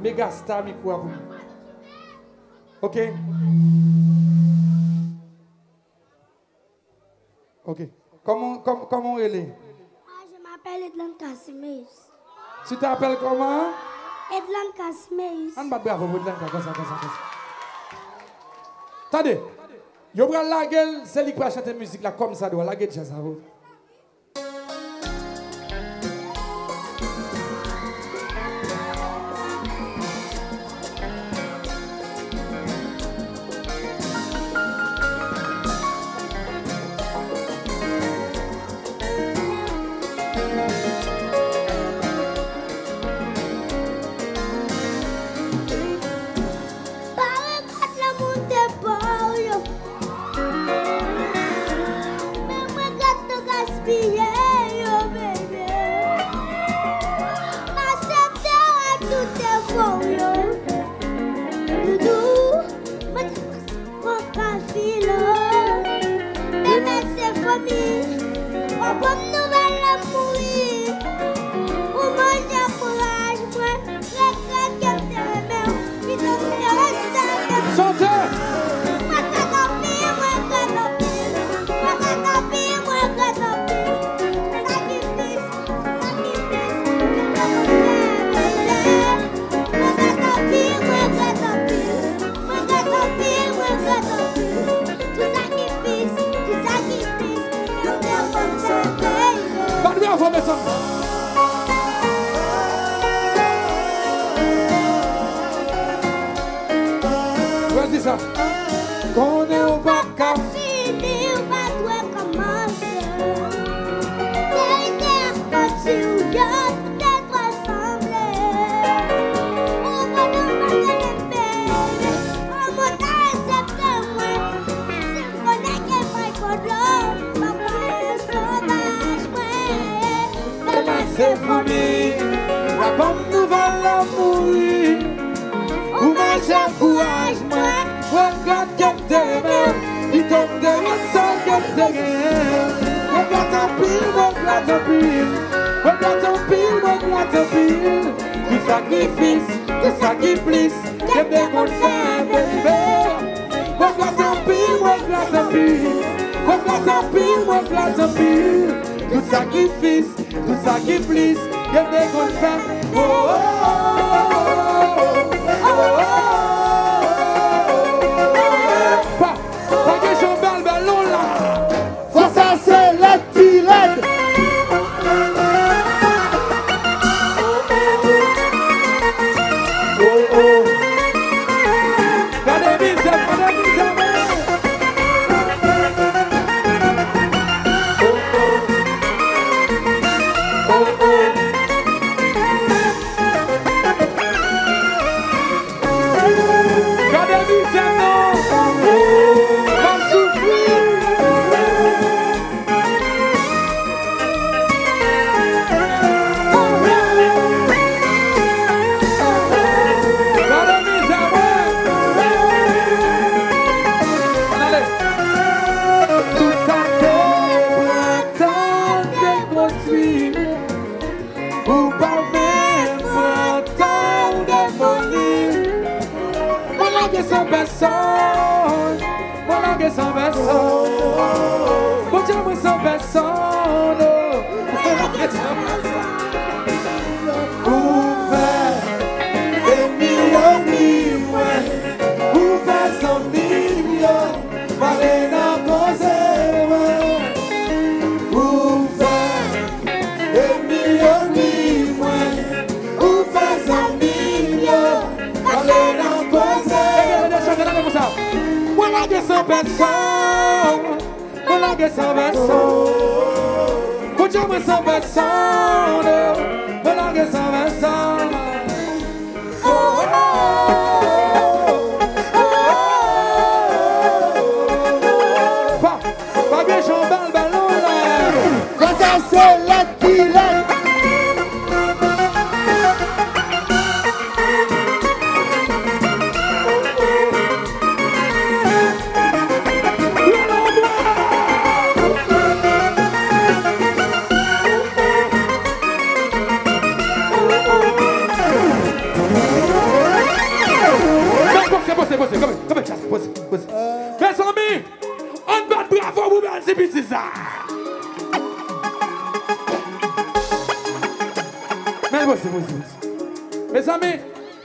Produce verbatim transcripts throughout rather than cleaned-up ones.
Méga star micro pour. OK? OK. Comment comment comment elle est? Moi, je m'appelle Edlan Cassimeus. Tu t'appelles comment? Edlan Cassimeus. On va bravo pour Edlan comme ça comme ça comme ça. Attendez. Yo prend la gueule, c'est lui qui va chanter musique là comme ça doit la gueule ça va. posez, comme, comme, jazz, posez, posez. Mes amis, on bat bravo pour bien ces petits ça. Mais posez, posez, posez. Mes amis,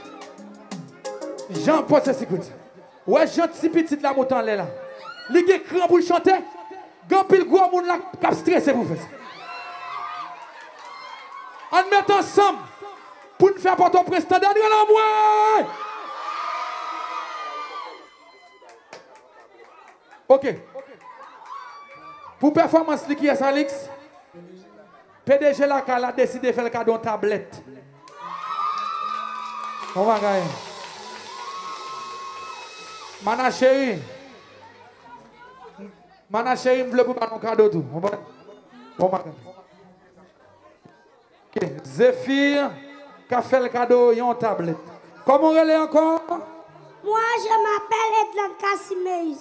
Jean pose ses écoute. Ouais, Jean petit petit la montagne là. Li gen cran pour chanter. Gan pile gros moun la k'ap stressé pour faire ça. On met ensemble pour nous faire porter au président Daniel Amoué. Ok. Pour performance qui est Alix, P D G la a décidé de faire le cadeau en tablette. On va gagner. Mana chérie. Mana chérie, je veux pour un cadeau tout. On va. On va. Ok. Zéphir, qui a fait le cadeau en tablette. Comment on relève encore? Moi, je m'appelle Edlan Cassimeus.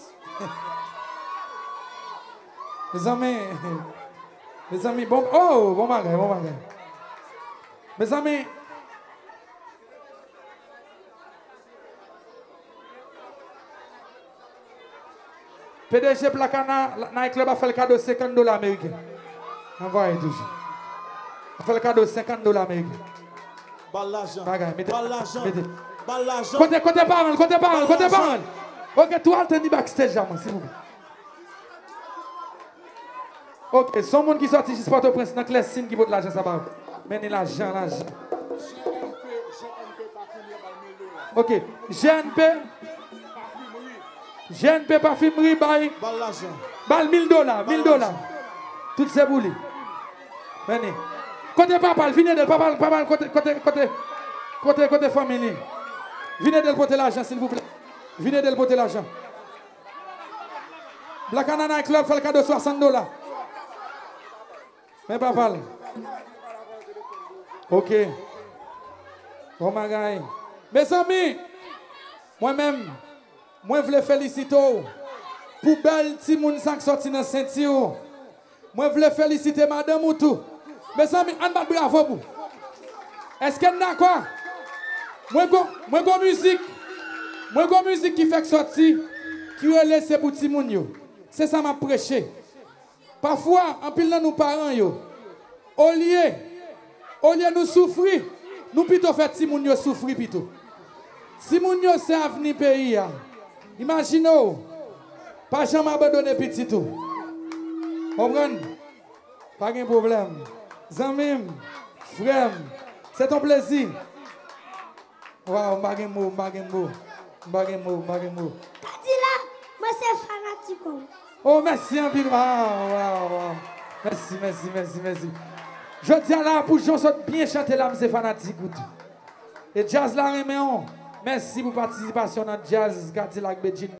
Mes amis, mes amis, bon, oh, bon bagage, bon bagage. Mes amis, P D G Placana, dans le club a fait le cadeau de cinquante dollars américains. Envoyez toujours. A fait le cadeau de cinquante dollars américains. Bal l'argent. Bagage, mettez. Bal l'argent. Mettez. Bal l'argent. Côté, côté parole, côté parole, côté parole. Ok, tout alternez backstage, s'il vous plaît. Ok, son monde qui sorti juste Port-au-Prince dans les signes qui votent l'argent, ça va. Menez l'argent, l'argent. Ok, G N P. G N P parfumerie, bail. Bal l'argent. Bail mille dollars, mille dollars. Toutes ces boules. Menez. Côté papa, venez de papa, papa, côté, côté, côté, côté, côté famille. Venez de porter l'argent, s'il vous plaît. Venez de porter l'argent. Black Anana Club fait le cadeau de soixante dollars. Mais papa. Ok. Bon, ma gars. Mes amis, moi-même, moi, je veux féliciter pour belle Timoun qui sorti dans Saint-Thio. Moi, je veux féliciter Madame Moutou. Mes amis, on va bravo pour. Est-ce qu'elle est d'accord? Moi, moi, go musique. Moi, go musique qui fait sortir, qui est laissé pour Timoun. C'est ça m'a prêché. Parfois, en pile dans nos parents, yo, au lieu, au lieu nous souffrir, nous plutôt faire Timoun yo souffrir plutôt. Timoun yo c'est avenir pays. Imaginez, pas jamais abandonner petit tout. Comprenez? Pas de problème. Zamim, frère, c'est ton plaisir. Waouh, pas de mot, pas de mot, pas de mot, pas de mot. Kadila, moi c'est fanatique. Oh, merci un peu. Wow, wow, wow. Merci, merci, merci, merci. Je dis à la pour Jean bien chanter là, c'est fanatique. Et jazz là, Merci pour participation dans Jazz Cadillac Beijing.